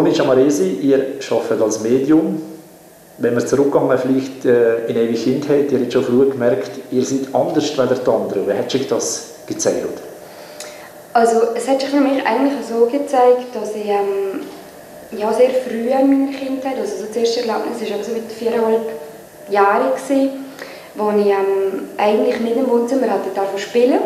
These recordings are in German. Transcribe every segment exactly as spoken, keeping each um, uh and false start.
Toni Giamaresi, ihr arbeitet als Medium. Wenn wir zurückgehen, vielleicht äh, in ewig Kindheit, ihr habt schon früh gemerkt, ihr seid anders als die anderen. Wie hat sich das gezeigt? Also es hat sich für mich eigentlich so gezeigt, dass ich ähm, ja, sehr früh in meiner Kindheit, also so das erste Erlebnis war so mit viereinhalb Jahren, wo ich ähm, eigentlich nicht im Wohnzimmer hatte spielen.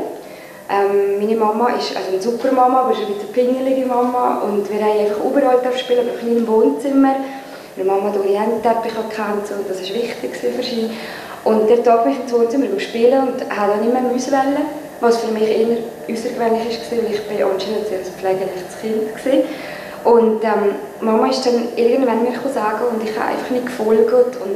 Ähm, meine Mama ist also eine super Mama, aber schon eine pingelige Mama und wir haben einfach überall spielen, aber auch nicht im Wohnzimmer. Meine Mama hat Oriententeppich gekannt, so, das war wichtig für sie. Und der Tag mich ins Wohnzimmer spielen und hat dann nicht mehr wollen, was für mich eher außergewöhnlich war, weil ich bin anscheinend ein sehr pflegeleichtes Kind war. Und ähm, Mama ist dann irgendwann mir sagen und ich habe einfach nicht gefolgt. Und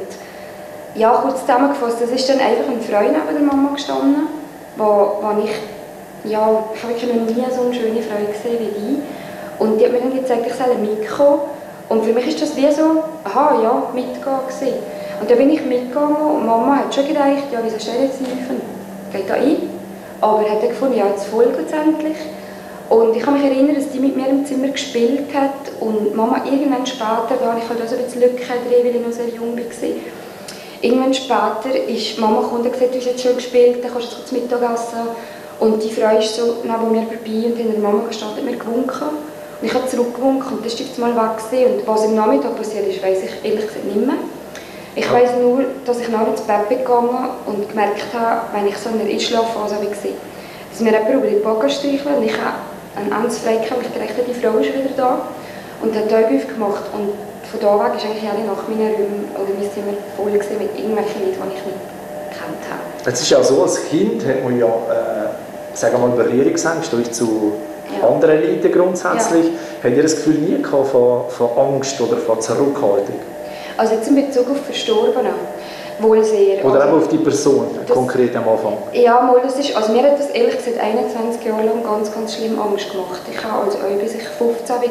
ja, kurz zusammengefasst, es ist dann einfach ein Freund neben der Mama gestanden, wo, wo ich, ja, ich habe wirklich noch nie so eine schöne Frau gesehen wie die. Und die hat mir dann gezeigt, ich soll mitkommen. Und für mich war das wie so, aha, ja, mitgehen gewesen. Und dann bin ich mitgegangen und Mama hat schon gedacht, ja, wieso steht jetzt nicht? Geht da ein? Aber hat dann gefunden, ja, jetzt folgt es endlich. Und ich kann mich erinnern, dass die mit mir im Zimmer gespielt hat und Mama irgendwann später, da habe ich halt auch so ein bisschen Lücke drin, weil ich noch sehr jung war. Irgendwann später ist Mama gekommen und gesagt, du hast jetzt schon gespielt, dann kannst du jetzt zum Mittagessen. Und die Frau ist so neben mir vorbei und hinter Mama gestanden, hat mir gewunken. Und ich habe zurückgewunken und das war jetzt mal weg. Und was im Nachmittag passiert ist, weiss ich ehrlich gesagt nicht mehr. Ich weiss nur, dass ich nachher ins Bett bin gegangen und gemerkt habe, wenn ich so in einer Einschlafphase war, dass mir jemand über die Backen streicheln und ich habe einen Ernst frei gehabt, ich dachte, die Frau ist wieder da und hat die Augen aufgemacht. Und von da weg war eigentlich jede Nacht meine Räume oder mein Zimmer voll mit irgendwelchen Leuten, die ich nicht gekannt habe. Es ist ja so, als Kind hat man ja, äh, sagen wir mal, Berührungsängste zu ja. anderen Leuten grundsätzlich. Ja. Habt ihr das Gefühl nie gehabt von, von Angst oder von Zurückhaltung? Also jetzt in Bezug auf Verstorbene, wohl sehr. Oder also, auch auf die Person, das, konkret am Anfang? Ja, mal, das ist, also mir hat das ehrlich gesagt einundzwanzig Jahre lang ganz, ganz schlimm Angst gemacht. Ich habe also auch bis ich fünfzehn war,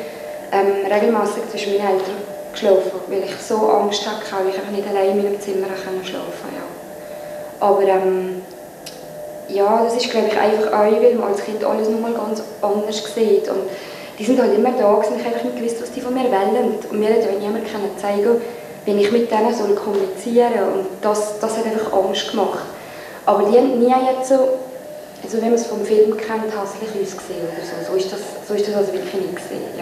ähm, regelmäßig zwischen meinen Eltern geschlafen, weil ich so Angst hatte, weil ich einfach nicht allein in meinem Zimmer schlafen konnte. Ja. Aber ähm, ja, das ist glaube ich einfach auch, weil man als Kind alles nochmal ganz anders sieht. Und die sind halt immer da und ich habe einfach nicht gewusst, was die von mir wollen. Und mir hat ja niemand zeigen, wie ich mit denen soll kommunizieren soll. Und das, das hat einfach Angst gemacht. Aber die haben nie jetzt so, also wenn man es vom Film kennt, hässlich ausgesehen oder so. So ist das, so ist das also wirklich nicht gesehen, ja.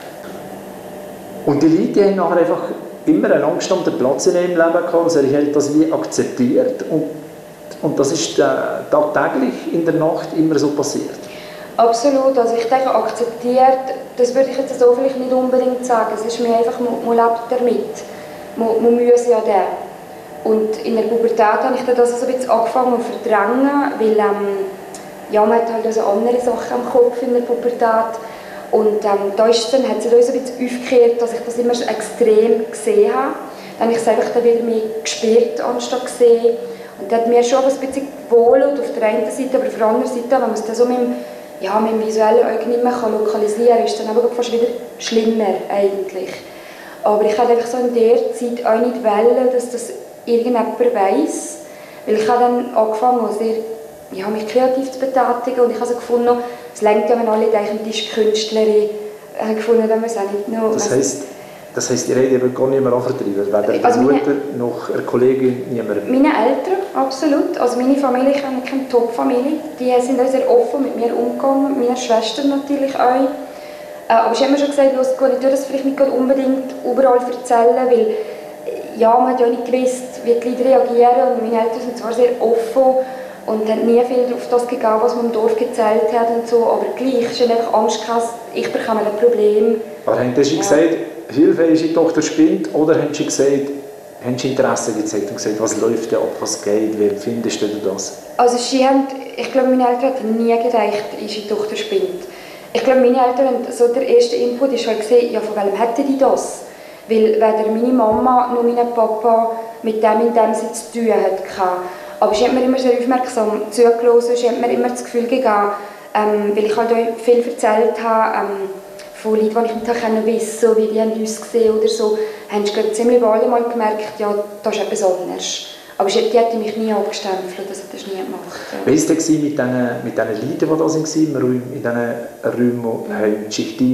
Und die Leute die haben nachher einfach immer eine Angst um den Platz in ihrem Leben gehabt. Also ich habe das wie akzeptiert. Und, und das ist äh, tagtäglich in der Nacht immer so passiert. Absolut, also ich denke, akzeptiert, das würde ich jetzt so vielleicht nicht unbedingt sagen. Es ist mir einfach, man, man lebt damit. Man, man muss ja da. Und in der Pubertät habe ich dann das so ein bisschen angefangen zu verdrängen, weil ähm, ja, man hat halt also andere Sachen im Kopf in der Pubertät. Und ähm, da ist dann, hat sich dann so ein bisschen aufgekehrt, dass ich das immer so extrem gesehen habe. Dann habe ich es einfach dann wieder mehr gespürt, anstatt gesehen. Und das hat mir schon ein bisschen gewohnt auf der einen Seite, aber auf der anderen Seite, wenn man es dann so mit dem ja, mit dem visuellen Auge nicht mehr lokalisieren kann, ist dann aber fast wieder schlimmer eigentlich. Aber ich hatte einfach so in der Zeit auch nicht wollen, dass das irgendjemand weiss. Weil ich habe dann angefangen, sehr, ja, mich kreativ zu betätigen und ich habe so gefunden, es reicht ja, wenn alle denken, die ist Künstlerin. Ich habe gefunden, dass man es auch nicht noch... Das heisst, das heisst, ihr habt gar nicht mehr anvertrieben, weder also der Mutter noch eine Kollegin, niemand? Meine Eltern, absolut. Also meine Familie, ich habe keine Top-Familie. Die sind auch sehr offen mit mir umgegangen, mit meiner Schwester natürlich auch. Aber ich habe mir schon gesagt, los, gut, ich tue das vielleicht nicht unbedingt überall erzählen, weil ja, man hat ja nicht gewusst, wie die Leute reagieren. Und meine Eltern sind zwar sehr offen und haben nie viel auf das gegeben, was man im Dorf gezählt hat und so, aber gleich, ich hatte einfach Angst, ich bekomme ein Problem. Aber haben Sie ja. gesagt, Hilfe, unsere Tochter spinnt, oder haben Sie gesagt, haben Sie Interesse gezeigt und gesagt, was läuft da ab, was geht, wie empfindest du das? Also sie haben, ich glaube, meine Eltern hatten nie gedacht, unsere Tochter spinnt. Ich glaube, meine Eltern haben so der erste Input ist halt gesehen, ja, von wem hätten die das? Weil weder meine Mama noch mein Papa mit dem, in dem sie zu tun hatten. Aber sie hat mir immer sehr aufmerksam zugelassen, sie hat mir immer das Gefühl gegeben, ähm, weil ich halt auch viel erzählt habe, ähm, von Leuten, die ich nicht wissen konnte, wie die haben uns gesehen oder so, haben sie glaube, ziemlich bald mal gemerkt, ja, das ist etwas anderes. Aber die hätte mich nie abgestempelt, das hat das nie gemacht. Ja. Wie war es mit diesen mit Leuten, die da waren, in diesen Räumen, haben sich die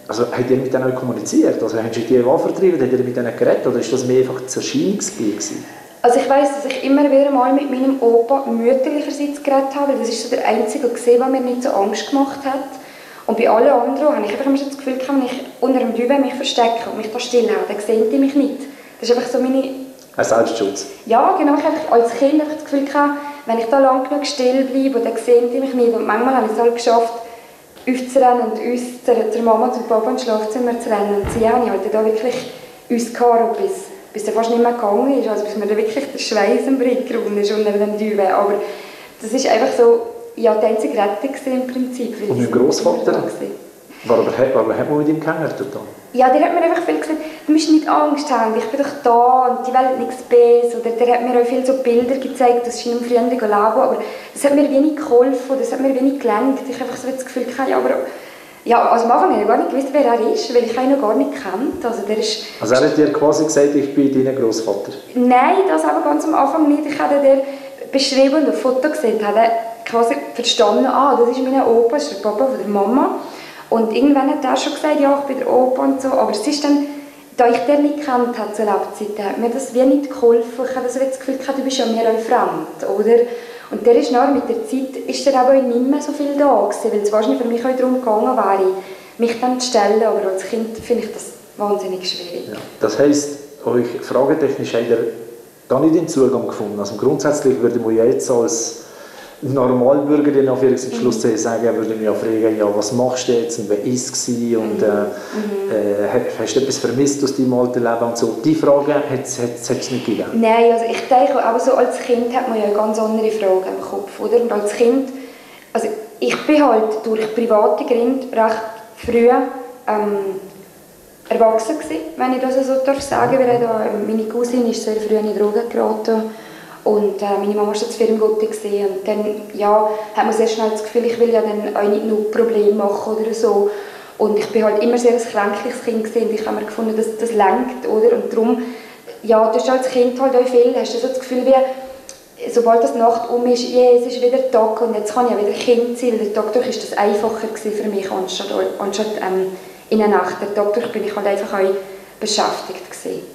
Also habt ihr mit denen kommuniziert? Also habt ihr die anvertrieben? Habt ihr mit denen geredet? Oder ist das mehr einfach das Erscheinungsbild gewesen? Also ich weiss, dass ich immer wieder mal mit meinem Opa mütterlicherseits geredet habe, weil das ist so der einzige, der mir nicht so Angst gemacht hat. Und bei allen anderen habe ich einfach immer so das Gefühl, wenn ich unter dem Düben mich verstecke und mich da stillhalte, dann sehen die mich nicht. Das ist einfach so meine... Ein Selbstschutz? Ja, genau. Ich habe als Kind einfach das Gefühl gehabt, wenn ich da lang genug still bleibe, dann sehen die mich nicht. Und manchmal habe ich es halt geschafft, aufzurennen und uns, der, der Mama und Papa ins Schlafzimmer zu rennen. Und sie haben halt da wirklich uns gehabt, bis, bis er fast nicht mehr gegangen ist. Also bis mir da wirklich der Schweiß am Rücken runter ist unter dem Düben. Aber das ist einfach so... Ja, die einzige Rettung im Prinzip. Und mein Grossvater? Warum, warum hat man mit ihm gekämpft? Ja, der hat mir einfach viel gesagt, du musst nicht Angst haben, ich bin doch da und die Welt nichts Besseres. Oder der hat mir auch viele so Bilder gezeigt, das schien im früheren Leben, aber das hat mir wenig geholfen, das hat mir wenig gelenkt. Ich habe einfach so das Gefühl gehabt, ja, aber... Ja, also am Anfang habe ich gar nicht gewusst, wer er ist, weil ich ihn noch gar nicht kennt. Also, der ist also er hat dir quasi gesagt, ich bin dein Grossvater? Nein, das aber ganz am Anfang nicht. Ich habe den beschrieben und ein Foto gesehen, habe quasi verstanden, ah, das ist mein Opa, das ist der Papa von der Mama. Und irgendwann hat er schon gesagt, ja, ich bin der Opa und so. Aber es ist dann, da ich den nicht kennt habe zur Lebzeiten, hat mir das wie nicht geholfen. Ich habe das Gefühl gehabt, du bist ja mir auch fremd, oder? Und der ist nachher, mit der Zeit ist er aber nicht mehr so viel da gewesen, weil es wahrscheinlich für mich auch darum gegangen wäre, mich dann zu stellen. Aber als Kind finde ich das wahnsinnig schwierig. Ja, das heisst, euch fragetechnisch habt ihr da nicht den Zugang gefunden. Also grundsätzlich würde man ja jetzt als Normalbürgerin auf ihren Schluss mhm. sagen, würde mich ja fragen, ja, was machst du jetzt und wer war es und mhm. äh, äh, hast du etwas vermisst aus deinem alten Leben und so. Die Frage hat es nicht gegeben? Nein, also ich denke, aber so als Kind hat man ja ganz andere Fragen im Kopf, oder? Und als Kind, also ich bin halt durch private Gründe recht früh ähm, erwachsen gewesen, wenn ich das so darf sagen, weil da, meine Cousine ist sehr früh in die Drogen geraten. Und äh, meine Mama war schon zu viel im Gute gesehen. Und dann ja, hat man sehr schnell das Gefühl, ich will ja dann auch nicht nur Probleme machen oder so. Und ich bin halt immer sehr ein kränkliches Kind gewesen. Und ich habe mir gefunden, dass das lenkt, oder? Und darum, ja, du hast als Kind halt auch viel, hast du so das Gefühl, wie, sobald das Nacht um ist, yeah, es ist wieder Tag und jetzt kann ich ja wieder Kind sein. Der Tag durch war das einfacher für mich, anstatt, anstatt ähm, in der Nacht. Der Tag durch bin ich halt einfach auch beschäftigt gewesen.